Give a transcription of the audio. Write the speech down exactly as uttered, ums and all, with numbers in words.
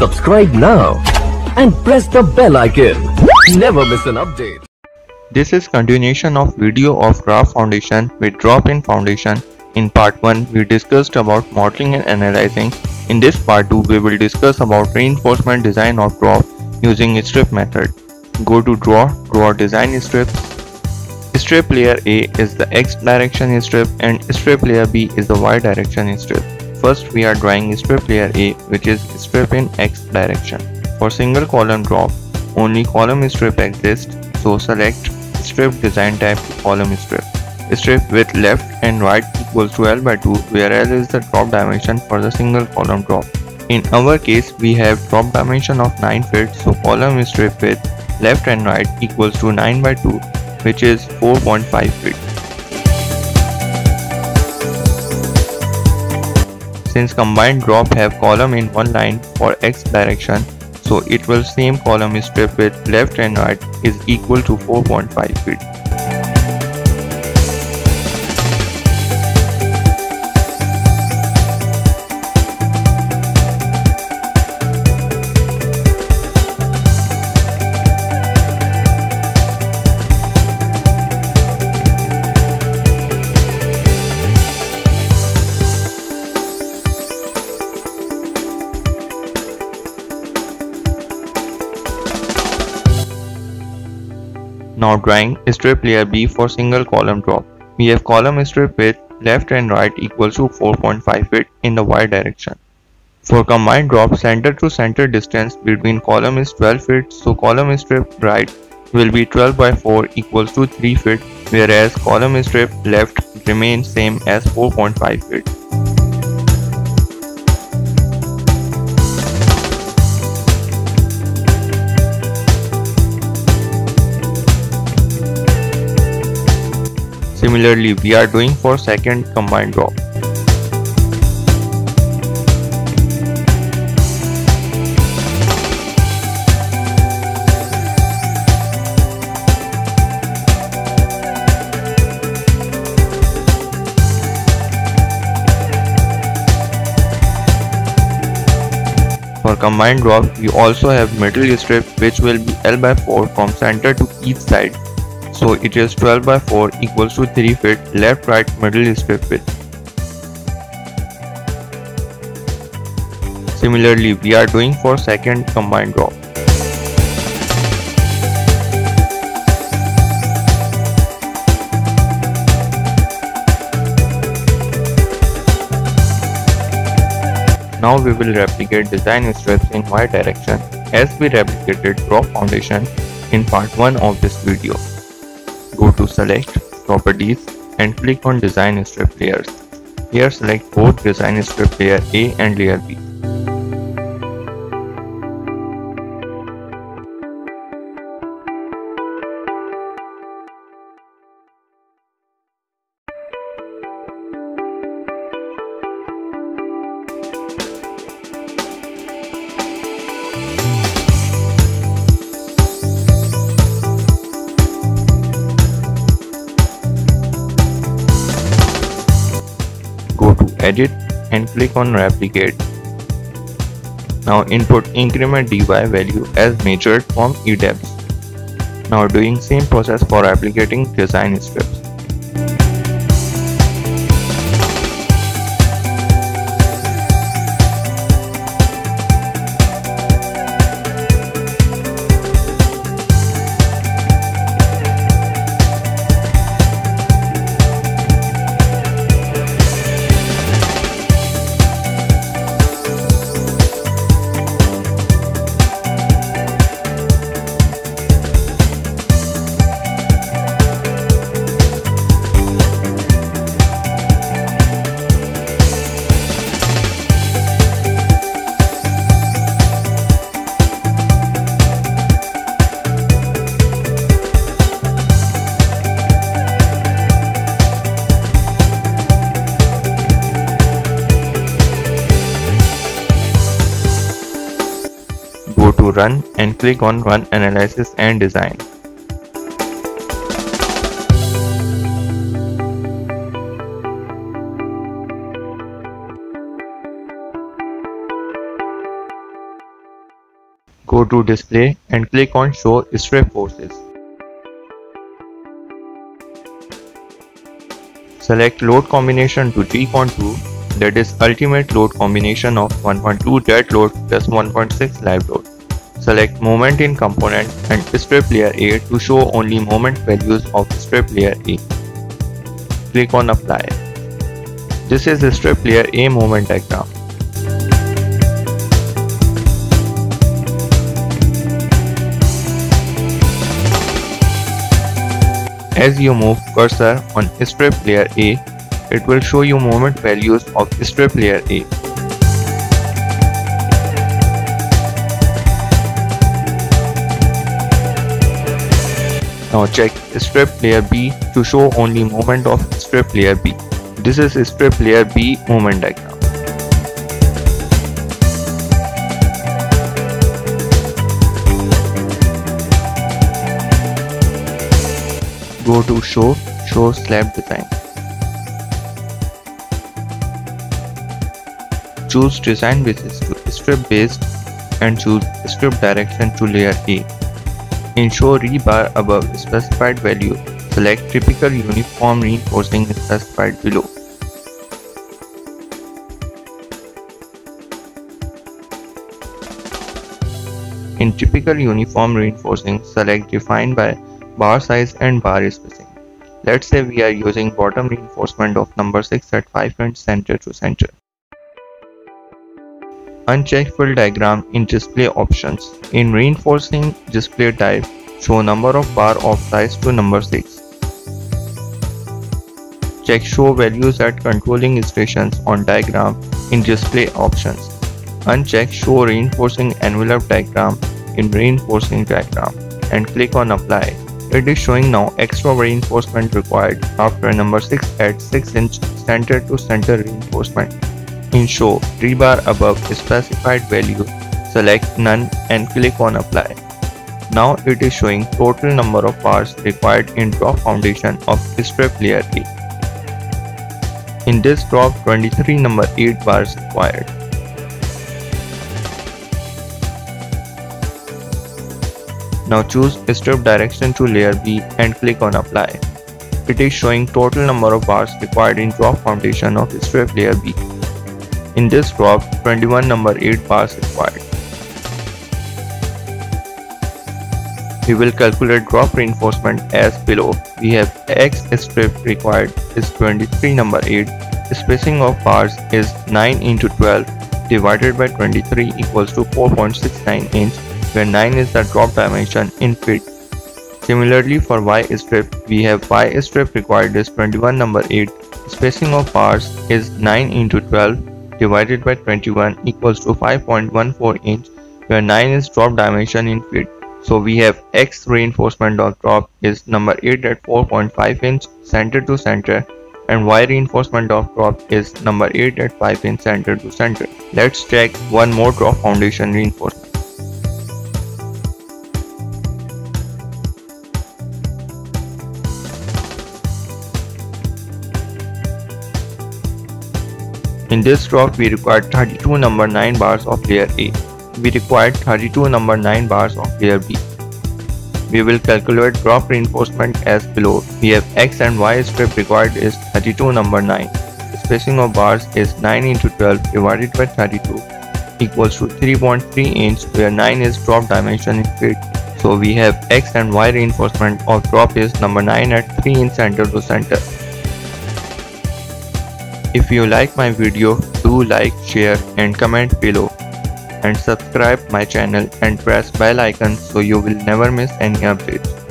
Subscribe now and press the bell icon. Never miss an update. This is continuation of video of graph foundation with drop-in foundation. In part one, we discussed about modeling and analyzing. In this part two, we will discuss about reinforcement design of drop using strip method. Go to draw, draw design strip. Strip layer A is the X direction strip and strip layer B is the Y direction strip. First, we are drawing strip layer A, which is strip in X direction. For single column drop, only column strip exists, so select strip design type to column strip. Strip with left and right equals to L by two, where L is the drop dimension for the single column drop. In our case, we have drop dimension of nine feet, so column strip with left and right equals to nine by two, which is four point five feet. Since combined drop have column in one line for X direction, so it will same column strip with left and right is equal to four point five feet. Now drawing strip layer B for single column drop. We have column strip with left and right equals to four point five feet in the Y direction. For combined drop, center to center distance between column is twelve feet, so column strip right will be twelve by four equals to three feet, whereas column strip left remains same as four point five feet. Similarly, we are doing for second combined drop. For combined drop, we also have middle strip, which will be L by four from center to each side. So it is twelve by four equals to three feet left right middle strip width. Similarly, we are doing for second combined drop. Now we will replicate design strips in Y direction as we replicated drop foundation in part one of this video. Go to select, properties and click on design strip layers. Here select both design strip layer A and layer B. Go to edit and click on replicate. Now input increment dy value as measured from E depth. Now doing same process for replicating design strips. Go to run and click on run analysis and design. Go to display and click on show strip forces. Select load combination to three point two, that is ultimate load combination of one point two dead load plus one point six live load. Select moment in component and strip layer A to show only moment values of strip layer A. Click on apply. This is the strip layer A moment diagram. As you move cursor on strip layer A, it will show you moment values of strip layer A. Now check strip layer B to show only moment of strip layer B. This is strip layer B moment diagram. Go to show, show slab design. Choose design basis to strip based and choose strip direction to layer A. In show rebar above specified value, select typical uniform reinforcing specified below. In typical uniform reinforcing, select defined by bar size and bar spacing. Let's say we are using bottom reinforcement of number six at five and center to center. Uncheck fill diagram in display options. In reinforcing display type, show number of bar of size to number six. Check show values at controlling stations on diagram in display options. Uncheck show reinforcing envelope diagram in reinforcing diagram and click on apply. It is showing now extra reinforcement required after number six at six inch center to center reinforcement. In show rebar above specified value, select none and click on apply. Now it is showing total number of bars required in drop foundation of strip layer A. In this drop, twenty-three number eight bars required. Now choose strip direction to layer B and click on apply. It is showing total number of bars required in drop foundation of strip layer B. In this drop, twenty-one number eight bars required. We will calculate drop reinforcement as below. We have X strip required is twenty-three number eight. Spacing of bars is nine into twelve divided by twenty-three equals to four point six nine inch, where nine is the drop dimension in feet. Similarly for Y strip, we have Y strip required is twenty-one number eight. Spacing of bars is nine into twelve divided by twenty-one equals to five point one four inch, where nine is drop dimension in feet. So we have X reinforcement of drop is number eight at four point five inch center to center, and Y reinforcement of drop is number eight at five inch center to center. Let's check one more drop foundation reinforcement. In this drop, we required thirty-two number nine bars of layer A. We required thirty-two number nine bars of layer B. We will calculate drop reinforcement as below. We have X and Y strip required is thirty-two number nine. Spacing of bars is nine into twelve divided by thirty-two equals to three point three inch, where nine is drop dimension in feet. So we have X and Y reinforcement of drop is number nine at three inch center to center. If you like my video, do like, share and comment below, and subscribe my channel and press bell icon so you will never miss any updates.